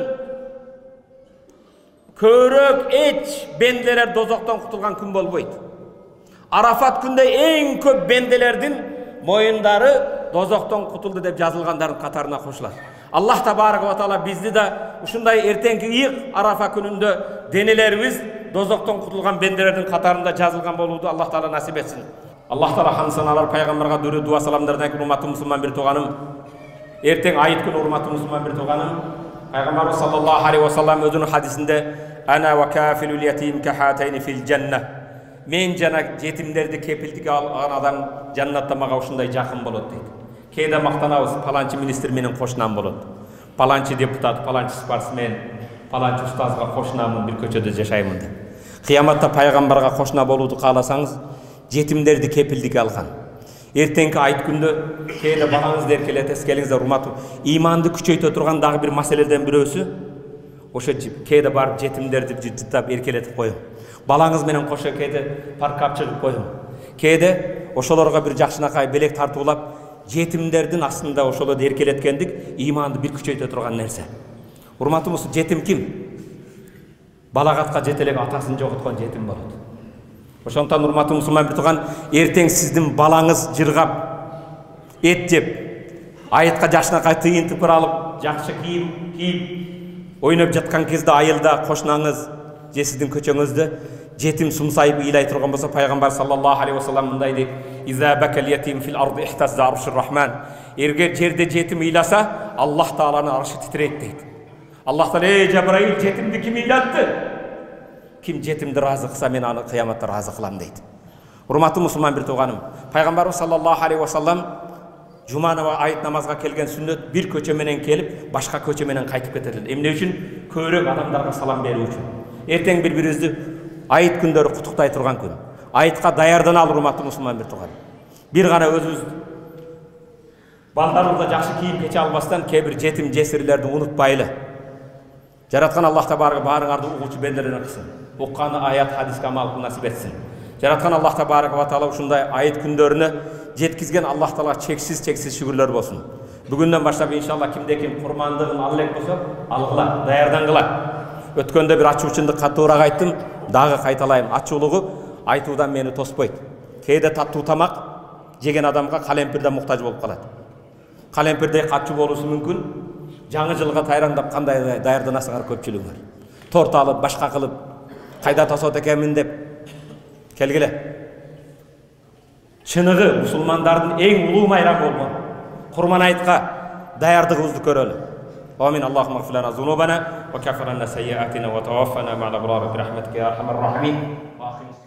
көрөк эч бенделер дозоктон кутулган күн болбойт. Арафат күндө эң көп бенделердин моюндары дозоктон кутулду деп жазылгандардын катарына кошулат. Аллах табарак ва таала бизди да ушундай эртеңки ыйык Арафа күнүндө денелерибиз дозоктон кутулган бенделердин катарында жазылган болууду Аллах Таала насип этсин. Аллах Таала хансаналар пайгамбарга дөрү дуа саламдардан кийин урматтуу мусулман бир тууганым, эртең айыт күнү урматтуу мусулман бир тууганым, пайгамбарыбыз саллаллаху алейхи ва саллям өзүнүн хадисинде ана ва кафилул ятим кахатайни фил жанна. Мен жана жетимдерди кепилдикке алган адам жаннатта мага ушундай жакын болот дейт. Кээде мактанабыз, паланчы министр менен кошунам болот. Паланчы депутат, паланчы спортсмен, паланчы устазга кошунамын, бир көчөдө жашаймын деп. Кыяматта пайгамбарга кошуна болууду кааласаңыз, жетимдерди кепилдикке алган. Эртеңки айт күндө кээде балаңызды эркелетесиз, келиңиздер урматтуу. Иманды күчөйтө турган дагы бир маселеден бирөөсү ошо кээде барып жетимдерди жыттап эркелетип коюң. Балаңыз менен кошо кээде паркка чыгып коюң. Кээде ошолорго бир жакшынакай белек тартуулап, жетимдердин астында ошолорду эркелеткендик иманды бир күчөйтө турган нерсе. Урматтуу мусул, жетим ким? Балагатка жете элек атасын жоготкон жетим болот. Ошондон урматтуу мусулман бир тууган, эртең сиздин балаңыз жыргап, эт жеп, айытка жакшынакай тыйын тыпыр алып, жакшы кийим кийип, ойноп жаткан кезде айылда кошунаңыз же сиздин көчөңүздө жетим сумсайып ыйлай турган болсо, пайгамбар саллаллаху алейхи ва саллям мындай дейт: "Иза бакал ятим фил арди ихтаза аршур рахман." Эгер жерде жетим ыйласа, Аллах Тааланын аршы титрейт дейт. Аллах Таала: "Эй Жабраил, жетимди ким ыйлатты? Ким жетимди разы кылса, мен аны кыяматта разы кылам" дейт. Урматтуу мусулман бир тууганым, пайгамбарыбыз саллаллаху алейхи ва саллям жумана айыт намазга келген сүннөт бир көчө менен келип, башка көчө менен кайтып кетет. Эмне үчүн? Көбүрөөк адамдарга салам берүү үчүн. Эртең бири-бирибизди айыт күндөрү куттуктай турган күн. Айытка даярданалы, урматтуу мусулман бир тууганым. Бир гана өзүбүз балдарыбызга жакшы кийим кече албастан кээ бир жетим жесирлерди унутпайлы. Жараткан Аллах табарак баарыңарды угуучу бендерден кылсын. Укканы аят хадиске амал насип этсин. Жараткан Аллах табарак ва таала ушундай айыт күндөрүнө жеткизген Аллах Таала чексиз чексиз шүгүрлөр болсун. Бүгүндөн баштап иншалла кимде ким курмандыгын ал элек болсо алгыла, даярдангыла. Өткөндө бир ачуучундук катуураак айттым, дагы кайталайм. Ачуулугу айтуудан мени тоспойт. Кээде таттуу тамак жеген адамга калемпирде муктаж болуп калат. Калемпирдей катчу болуусу мүмкүн. Жаңы жылга тайрандап кандай даярданасыңар көпчүлүгүңөр. Торт алып, башка кылып, кайда тосот экенмин деп келгиле. Чыныгы мусулмандардын эң улуу майрамы болгон Курман айтка даярдыгыбызды көрөлү. Амин. Аллахумма гфир лана зунубана ва каффир анна сайyi'atina ва таваффана мa'ал абрар bi rahmatika ya arhamar rahimin.